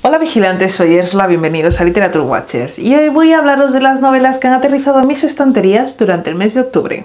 Hola vigilantes, soy Ersla, bienvenidos a Literature Watchers y hoy voy a hablaros de las novelas que han aterrizado en mis estanterías durante el mes de octubre.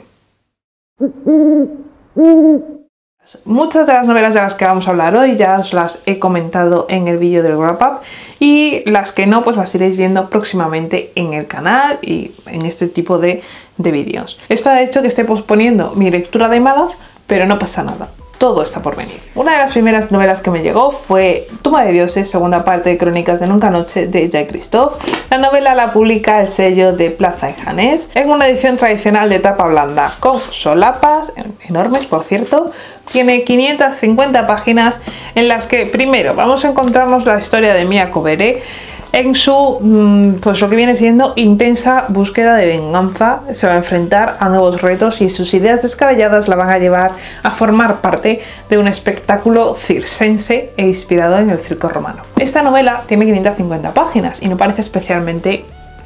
Muchas de las novelas de las que vamos a hablar hoy ya os las he comentado en el vídeo del wrap up y las que no pues las iréis viendo próximamente en el canal y en este tipo de vídeos. Esto ha hecho que esté posponiendo mi lectura de Malaz, pero no pasa nada. Todo está por venir. Una de las primeras novelas que me llegó fue Tumba de Dioses, segunda parte de Crónicas de Nunca Noche de Jacques Christophe. La novela la publica el sello de Plaza y Janés en una edición tradicional de tapa blanda con solapas, enormes por cierto. Tiene 550 páginas en las que primero vamos a encontrarnos la historia de Mia Coveré en su, pues lo que viene siendo intensa búsqueda de venganza. Se va a enfrentar a nuevos retos y sus ideas descabelladas la van a llevar a formar parte de un espectáculo circense e inspirado en el circo romano. Esta novela tiene 550 páginas y no parece especialmente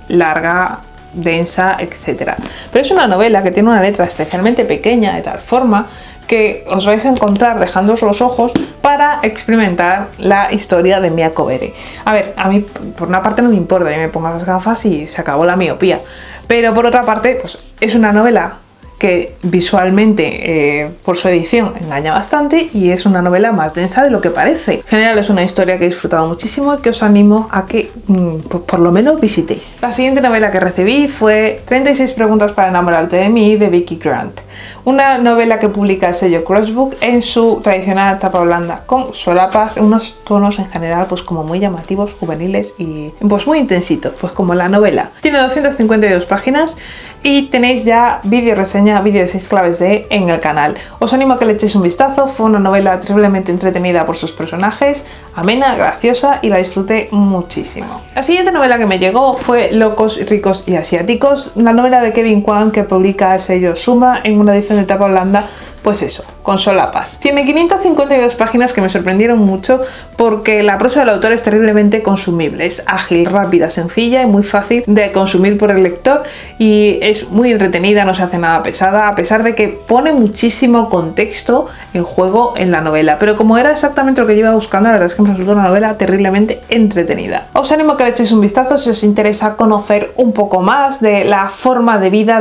larga, densa, etc. Pero es una novela que tiene una letra especialmente pequeña de tal forma que os vais a encontrar dejándoos los ojos para experimentar la historia de Mia Coveré. A ver, a mí por una parte no me importa, yo me pongo las gafas y se acabó la miopía, pero por otra parte pues es una novela que visualmente por su edición engaña bastante y es una novela más densa de lo que parece. En general es una historia que he disfrutado muchísimo y que os animo a que pues por lo menos visitéis. La siguiente novela que recibí fue 36 preguntas para enamorarte de mí de Vicki Grant. Una novela que publica el sello Crossbook en su tradicional tapa blanda con solapas, unos tonos en general pues como muy llamativos, juveniles y pues muy intensitos, pues como la novela. Tiene 252 páginas y tenéis ya vídeo reseña, vídeo de 6 claves de E en el canal. Os animo a que le echéis un vistazo. Fue una novela terriblemente entretenida por sus personajes, amena, graciosa y la disfruté muchísimo. La siguiente novela que me llegó fue Locos, Ricos y Asiáticos, la novela de Kevin Kwan que publica el sello Suma en una edición de tapa blanda, pues eso, con solapas. Tiene 552 páginas que me sorprendieron mucho porque la prosa del autor es terriblemente consumible. Es ágil, rápida, sencilla y muy fácil de consumir por el lector y es muy entretenida, no se hace nada pesada, a pesar de que pone muchísimo contexto en juego en la novela. Pero como era exactamente lo que yo iba buscando, la verdad es que me resultó una novela terriblemente entretenida. Os animo a que le echéis un vistazo si os interesa conocer un poco más de la forma de vida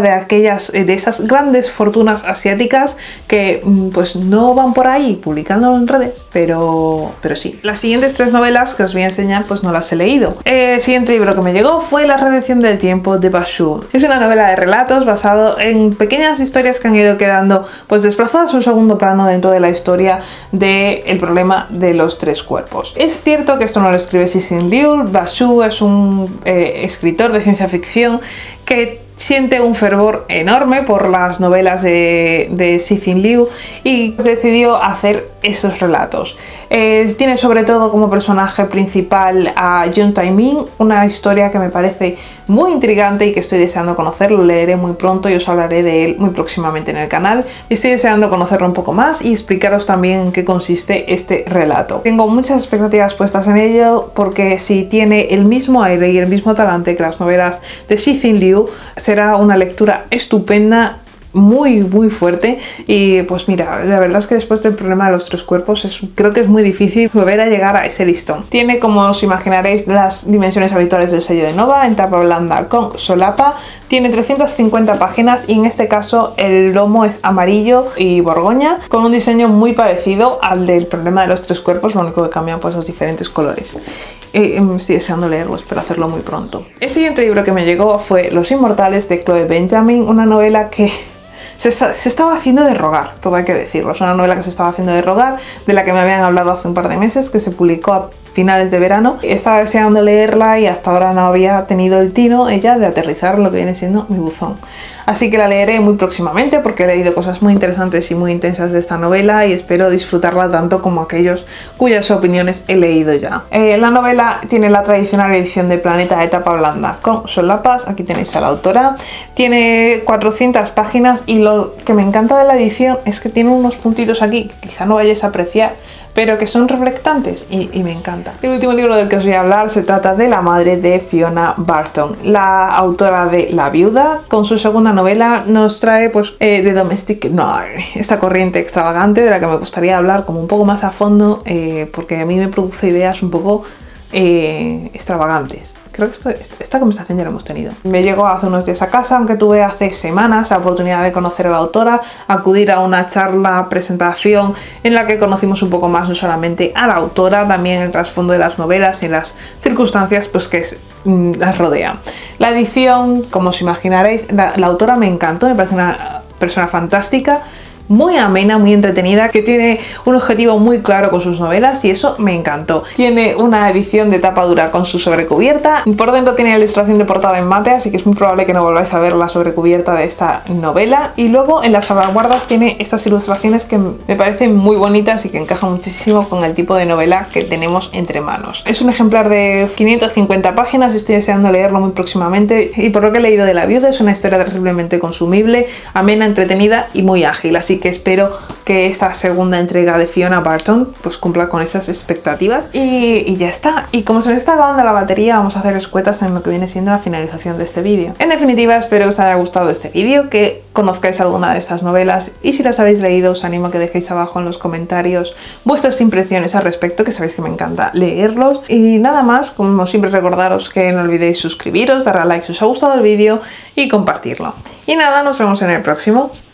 de esas grandes fortunas asiáticas que pues no van por ahí publicándolo en redes, pero sí. Las siguientes 3 novelas que os voy a enseñar pues no las he leído. El siguiente libro que me llegó fue La Redención del Tiempo de Bashung. Es una novela de relatos basado en pequeñas historias que han ido quedando pues desplazadas a un segundo plano dentro de la historia del problema de los 3 cuerpos. Es cierto que esto no lo escribe Cixin Liu. Bashung es un escritor de ciencia ficción que siente un fervor enorme por las novelas de Cixin Liu y decidió hacer esos relatos. Tiene sobre todo como personaje principal a Jun Tai-min, una historia que me parece muy intrigante y que estoy deseando conocer. Lo leeré muy pronto y os hablaré de él muy próximamente en el canal. Estoy deseando conocerlo un poco más y explicaros también en qué consiste este relato. Tengo muchas expectativas puestas en ello porque si tiene el mismo aire y el mismo talante que las novelas de Cixin Liu, será una lectura estupenda, muy fuerte y pues mira, la verdad es que después del problema de los 3 cuerpos creo que es muy difícil volver a llegar a ese listón. Tiene, como os imaginaréis, las dimensiones habituales del sello de Nova en tapa blanda con solapa. Tiene 350 páginas y en este caso el lomo es amarillo y borgoña con un diseño muy parecido al del problema de los 3 cuerpos, lo único que cambian pues los diferentes colores. Estoy deseando leerlo, espero hacerlo muy pronto. El siguiente libro que me llegó fue Los Inmortales de Chloe Benjamin, una novela que se estaba haciendo de rogar, todo hay que decirlo. Es una novela que se estaba haciendo de rogar, de la que me habían hablado hace un par de meses, que se publicó a finales de verano. Estaba deseando leerla y hasta ahora no había tenido el tino ella de aterrizar lo que viene siendo mi buzón. Así que la leeré muy próximamente porque he leído cosas muy interesantes y muy intensas de esta novela y espero disfrutarla tanto como aquellos cuyas opiniones he leído ya. La novela tiene la tradicional edición de Planeta de tapa blanda con solapas. Aquí tenéis a la autora. Tiene 400 páginas y lo que me encanta de la edición es que tiene unos puntitos aquí que quizá no vayáis a apreciar, pero que son reflectantes y me encanta. El último libro del que os voy a hablar se trata de La madre de Fiona Barton, la autora de La viuda. Con su segunda novela nos trae pues The Domestic Noir, esta corriente extravagante de la que me gustaría hablar como un poco más a fondo porque a mí me produce ideas un poco extravagantes. Creo que esta conversación ya la hemos tenido. Me llegó hace unos días a casa, aunque tuve hace semanas la oportunidad de conocer a la autora, acudir a una charla, presentación, en la que conocimos un poco más no solamente a la autora, también el trasfondo de las novelas y las circunstancias pues, que las rodean. La edición, como os imaginaréis, la autora me encantó, me parece una persona fantástica, muy amena, muy entretenida, que tiene un objetivo muy claro con sus novelas y eso me encantó. Tiene una edición de tapa dura con su sobrecubierta, por dentro tiene la ilustración de portada en mate, así que es muy probable que no volváis a ver la sobrecubierta de esta novela, y luego en las salvaguardas tiene estas ilustraciones que me parecen muy bonitas y que encajan muchísimo con el tipo de novela que tenemos entre manos. Es un ejemplar de 550 páginas, estoy deseando leerlo muy próximamente y por lo que he leído de La viuda es una historia terriblemente consumible, amena, entretenida y muy ágil, así que espero que esta segunda entrega de Fiona Barton pues cumpla con esas expectativas y ya está. Y como se me está acabando la batería, vamos a hacer escuetas en lo que viene siendo la finalización de este vídeo. En definitiva, espero que os haya gustado este vídeo, que conozcáis alguna de estas novelas y si las habéis leído os animo a que dejéis abajo en los comentarios vuestras impresiones al respecto, que sabéis que me encanta leerlos. Y nada más, como siempre recordaros que no olvidéis suscribiros, darle a like si os ha gustado el vídeo y compartirlo. Y nada, nos vemos en el próximo.